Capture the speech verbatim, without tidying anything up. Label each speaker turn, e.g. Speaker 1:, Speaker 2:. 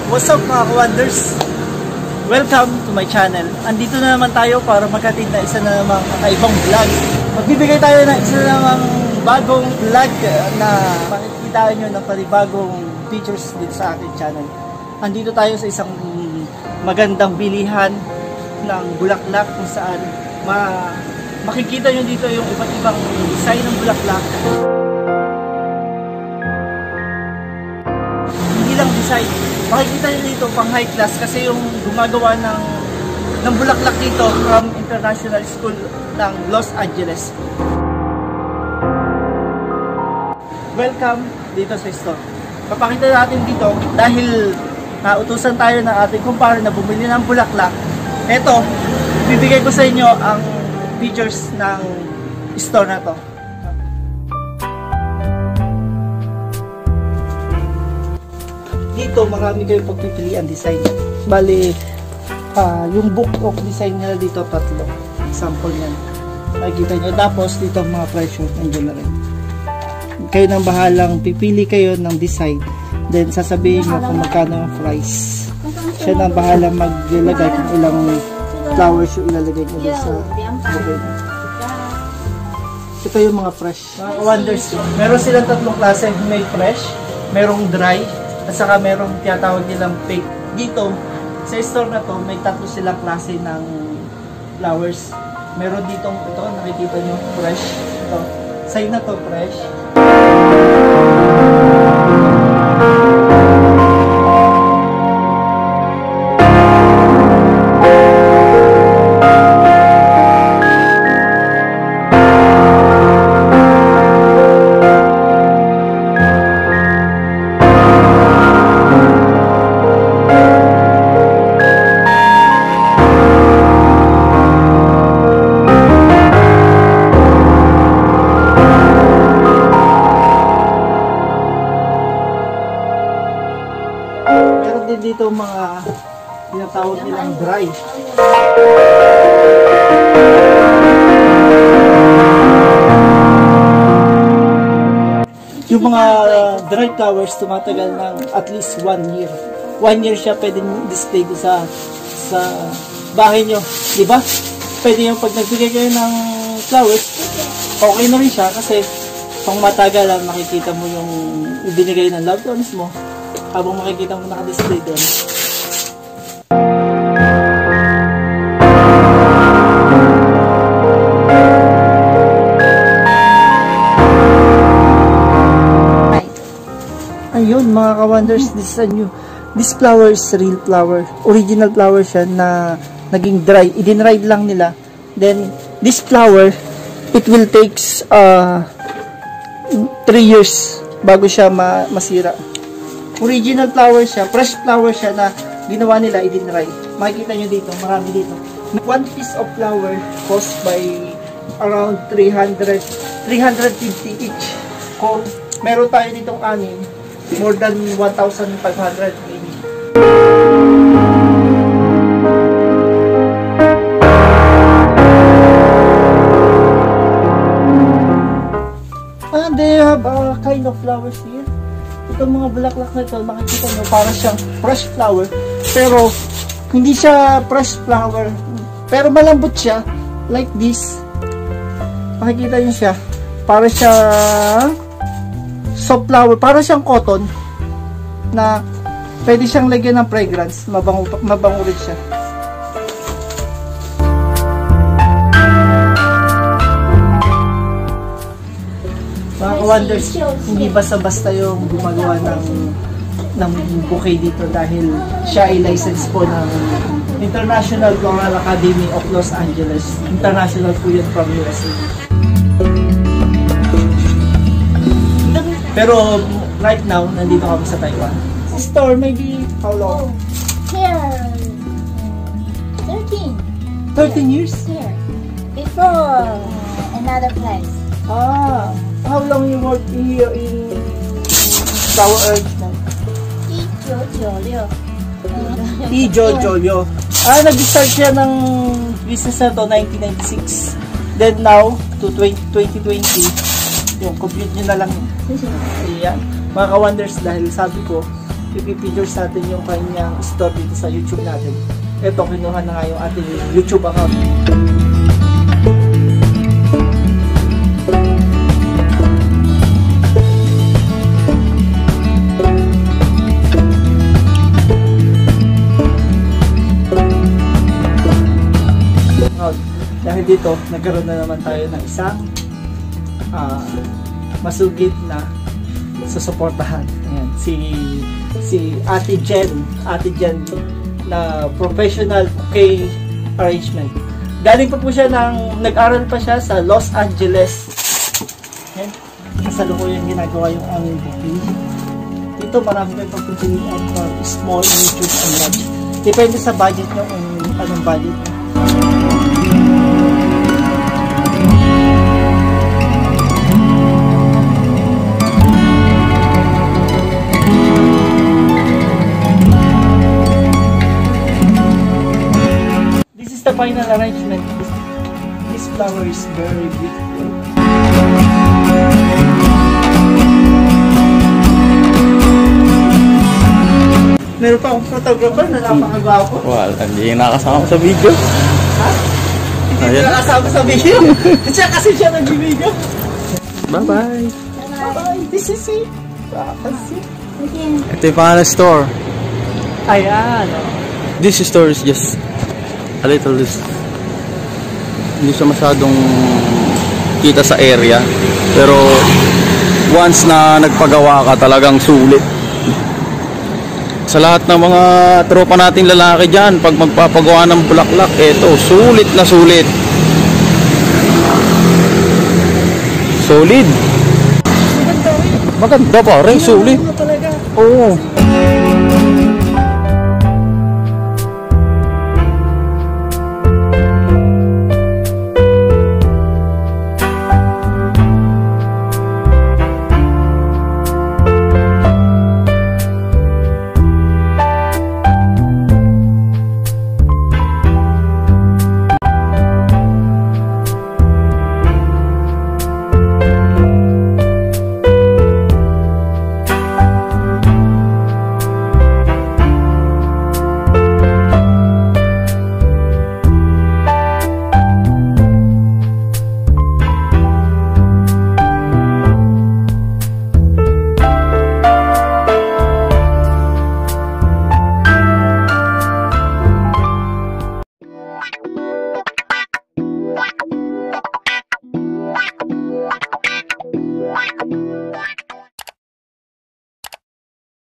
Speaker 1: What's up mga ka-wonders? Welcome to my channel. Andito na naman tayo para maghatid na isa na namang kakaibang vlog. Magbibigay tayo ng isa na namang bagong vlog na makikita nyo ng panibagong features din sa aking channel. Andito tayo sa isang magandang bilihan ng bulaklak kung saan ma makikita nyo dito yung iba't ibang design ng bulaklak. Hindi lang design, makikita nyo dito pang high class kasi yung gumagawa ng ng bulaklak dito from International School ng Los Angeles. Welcome dito sa store. Papakita natin dito dahil nautusan tayo ng ating kumpare na bumili ng bulaklak. Eto, bibigay ko sa inyo ang features ng store na to. Dito marami kayong pagpipilian design. Bali, uh, yung book of design nila dito tatlo. Example yan. Makikita nyo. Tapos dito mga presyo. Nandiyan na rin. Kayo nang bahalang pipili kayo ng design. Then sasabihin nyo kung magkano yung price. Siya nang bahalang maglagay kung ilang flowers yung ilalagay nyo sa bukay. Ito yung mga fresh. Mga wonders. Meron silang tatlong klase. May fresh, merong dry, at saka merong tinatawag nilang fake. Dito, sa store na to, may tatlo silang klase ng flowers. Meron ditong ito, nakikita nyo, fresh. Ito, side na to, fresh. Dito mga tinatawag nilang dry. Yung mga dry flowers tumatagal ng at least one year. One year siya pwedeng display sa sa bahay nyo. Diba? Pwede yung pag nagbigay kayo ng flowers, okay na rin siya kasi pang matagalan makikita mo yung ibinigay ng loved ones mo. Habang makikita mo naka-display doon. Ayun mga ka-wonders, this is a new. This flower is real flower. Original flower siya na naging dry. I-dry lang nila. Then, this flower, it will takes uh, three years bago siya ma masira. Original flower siya, fresh flower siya na ginawa nila, i-dry. Makikita nyo dito, marami dito. One piece of flower cost by around three hundred, three fifty each. Kung meron tayo ditong anim, more than one thousand five hundred maybe. And they have a kind of flowers here. Itong mga bulaklak na ito, makikita nyo, para siyang fresh flower. Pero, hindi siya fresh flower. Pero malambot siya. Like this. Makikita nyo siya. Para siya soft flower. Para siyang cotton. Na, pwede siyang lagyan ng fragrance. Mabango, mabango rin siya. Mga ka-wonders, hindi basta-basta yung gumagawa ng ng bouquet dito dahil siya ay license po ng International Floral Academy of Los Angeles. International po yun from U S A. Pero right now, nandito kami sa Taiwan. Store maybe how long?
Speaker 2: Here, thirteen.
Speaker 1: thirteen years?
Speaker 2: Here, before another place.
Speaker 1: Ah. How long you work here in Flower Earth? T. Jojolio. Ah, nag-start siya ng business na to nineteen ninety-six. Then now, to twenty twenty, yung compute nyo na lang. Ayan. Mga ka-wonders, dahil sabi ko, ipipictures natin yung kanyang store dito sa YouTube natin. Ito, kinuha na nga yung ating YouTube account. Dahil dito, nagkaroon na naman tayo ng isang uh, masugid na susuportahan. Ayan, si si Ate Jen, Ate Jen na professional bouquet arrangement. Galing pa po siya ng, nag-aral pa siya sa Los Angeles. Ayan, kasalukuyan ginagawa yung aming bouquet. Dito marami tayong pagpipilian for small, medium, and large. Depende sa budget nyo kung anong budget nyo. The final arrangement. This, this flower is very beautiful. Meron pa akong photographer na napakagwapo.
Speaker 3: Wala, hindi nakasama sa video.
Speaker 1: Ha? Hindi nakasama sa video? Siya kasi siya nag-video.
Speaker 3: Bye-bye.
Speaker 1: Bye-bye. This is it. Kasi.
Speaker 3: Ito yung pangalan store.
Speaker 1: Ayan.
Speaker 3: This store is just a little this. Hindi siya masyadong kita sa area. Pero once na nagpagawa ka, talagang sulit. Sa lahat ng mga tropa nating lalaki dyan, pag magpapagawa ng bulaklak, eto, sulit na sulit. Solid. Maganda pa rin, sulit. Oo.